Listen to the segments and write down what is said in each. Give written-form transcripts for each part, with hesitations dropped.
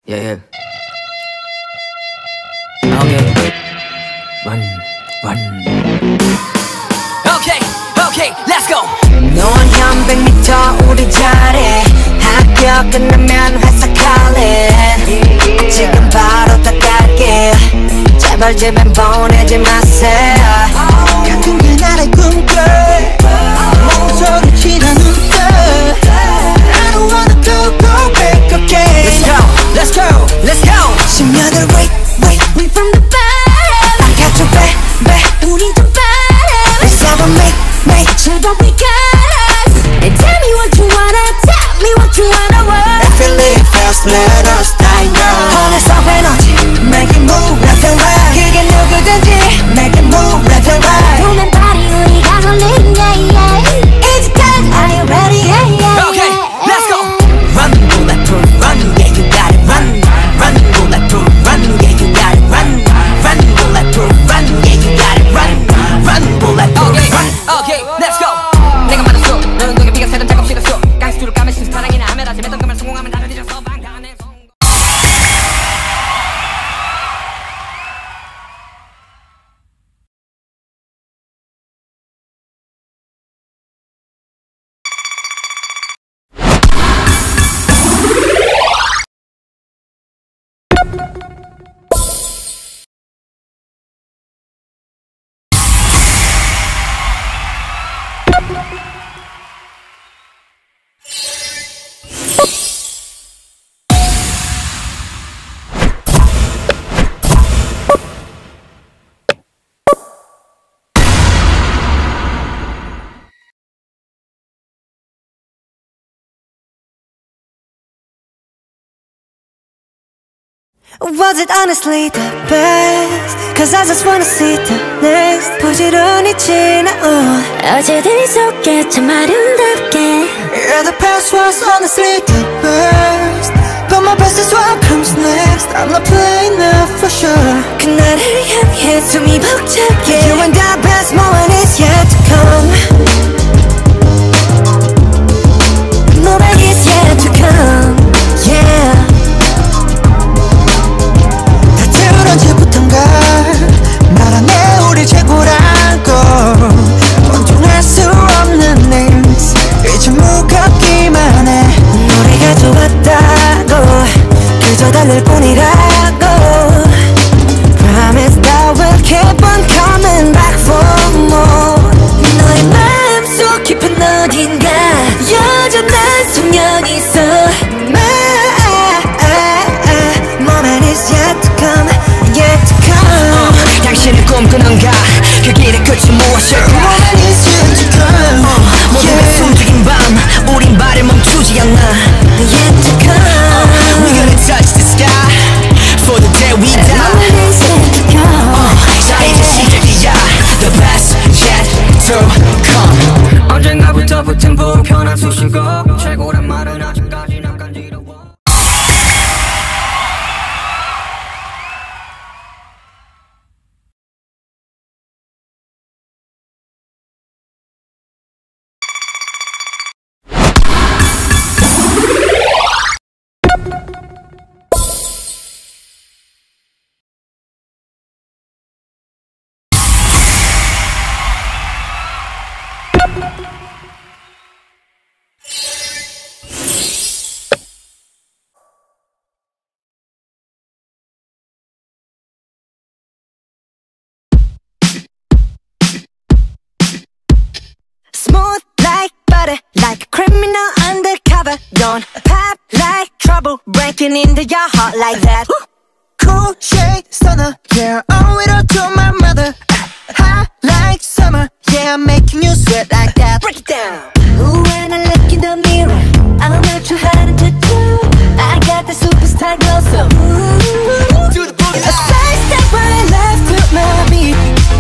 Yeah. Okay. Run. Okay, let's go. 넌 한 100m 우리 잘해. 학교 끝나면 회사 calling. 지금 바로 다 갈게. 제발 집엔 보내지 마세요. 같은 게 나의 꿈꿔. 멍청이치는 눈떠. I don't wanna go back again. Let's go. 심야들 wait we from the bottom. I got your back 우린 좀 빠름. Let's have a make 제발 we got us. And tell me what you wanna want. If you live fast let us die young. 어느새 에너지 make it move left and right. 그게 누구든지 make it move left and right. 보면 party 우리가 설레는 yeah. It's time are you ready yeah. Okay, let's go. Run, bulletproof, run, yeah you got it. Run, bulletproof, run, yeah you got it. Run, bulletproof, run, yeah you got it. Run, bulletproof, run. Okay, let's go. 내가 맞았어. 너는 너의 비가 새던 작업 실었어. 강수를 까면 신사랑이나 하면 다시 맺던 금을 성공하면 다들 뒤져서 방탄의 성공. Was it honestly the best? Cause I just wanna see the next. 부지런히 지나온 어제들 속에 참 아름답게. Yeah, the past was honestly the best, but my best is what comes next. I'm not playing now for sure. 그날을 향해 숨이 벅차게. You and the best moment is yet to come. Moment is yet to come. Yeah. 언제부턴가 말하네 우리 최고라고. 온통할 수 없는 names 이제 무겁기만 해. 노래가 좋았다고 그저 달릴 뿐이라고. Promise that we'll keep on coming back for more. 너의 마음속 깊은 어딘가 여전한 소년이 있어. Moment is yet to come. 당신은 꿈꾸는가 그 길의 끝이 무엇일까. Moment is yet to come. 모두가 숨죽인 밤 우린 발을 멈추지 않아. Yet to come. We're gonna touch the sky for the day we die. Moment is yet to come. 자 이제 시작이야. The best yet to come. 언젠가부터 붙은 불편한 수식어. 최고란 말은 아직까지 난 간지러워. Smooth like butter, like a criminal undercover. Don't pop like trouble, breaking into your heart like that. Cool shade stunner, yeah, owe it all to my mother. Hot like summer, yeah, I'm making you sweat like that. Break it down. Ooh, when I look in the mirror, I'm not too hard to do. I got the superstar glow, so ooh, Do the boogie. a side step right left to my beat.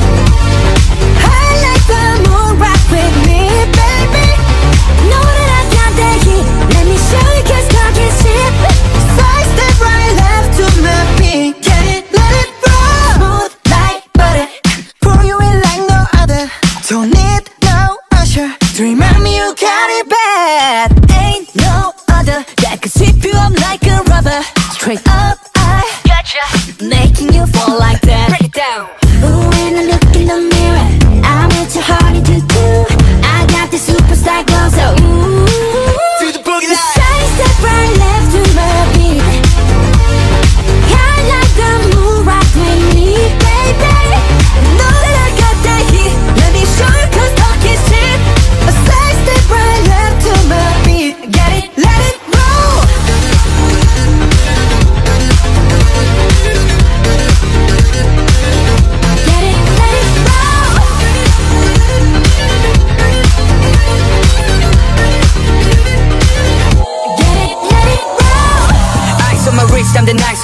I like the moon rock with me, baby. Know that I got that heat. Let me show you 'cause God can see it. Side step right left to my beat. Get it, let it roll. Smooth like butter, pour you in like no other. Don't need no usher.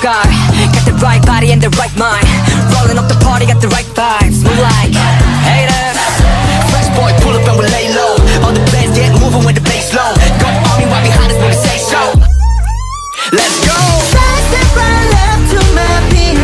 car, got the right body and the right mind. Rolling up the party, got the right vibes. Move like haters. Fresh boy, pull up and we lay low. All the bands get moving with the bass low. Go on me right behind us when we say so. Let's go. Side step right left to my beat.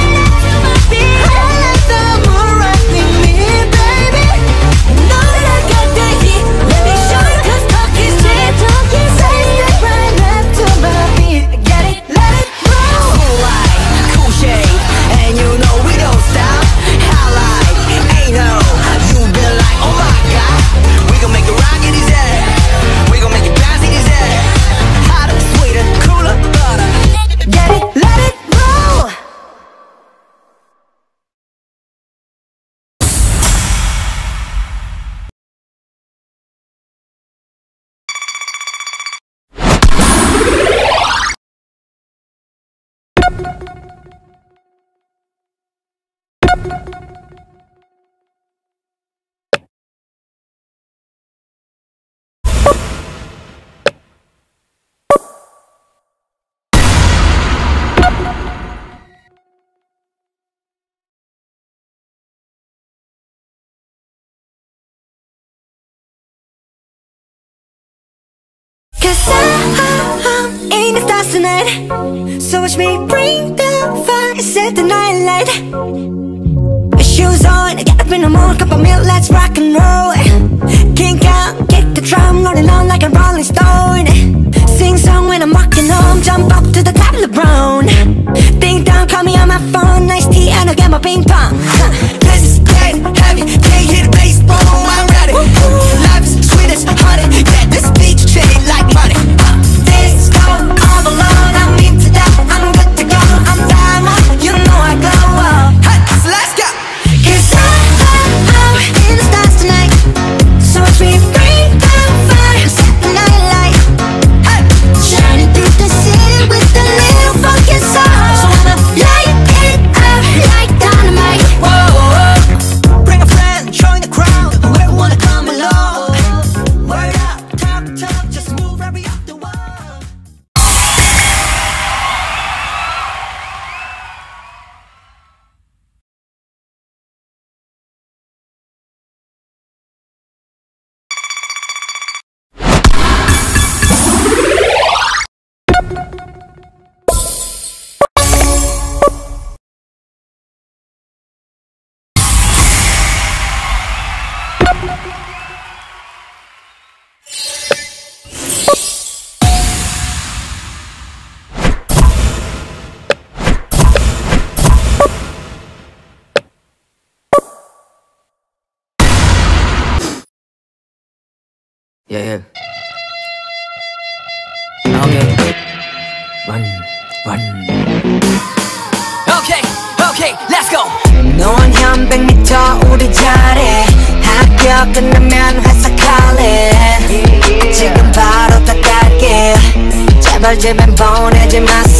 I like the moon rocking me, baby. Know that I got the heat. Let me show you 'cause talk is cheap. Side step right left to my beat. Get it, let it roll. Cool light, cool shade, and you know we don't stop. Highlight, ain't no, you been like, oh my god. We gon' make it rock in his head. We gon' make it bounce in his head. Hotter, sweeter, cooler, butter. Get it, let it roll. Cause I'm in the stars tonight. So watch me bring the fire, set the night light. Shoes on, get up in the mood, cup of milk, let's rock and roll. Kink out, kick the drum, rolling on like a rolling stone. Sing song when I'm walking home, jump up to the top of the brown. Ding dong, call me on my phone, nice tea and I'll get my ping pong. This is dead heavy, can't hear the bass, boom, I'm ready. Life is sweet as honey, yeah, this beat chain like money. This go all alone, I'm into that, I'm good to go, I'm diamond, you know I glow up. Hey, so let's go. Cause I'm in the stars tonight. So watch me bring the fire, set the night light. Hey, Shining through the city with a little funky soul. So I'ma light it up like dynamite. whoa, bring a friend, join the crowd. Whoever wanna come along. Word up, talk, just move right up the wall. Yeah. Okay. Run. Okay, let's go. 너원 현 100m 우리 잘해. 학교 끝나면 회사 갈래. 지금 바로 다 갈게. 제발 보내지 마세요.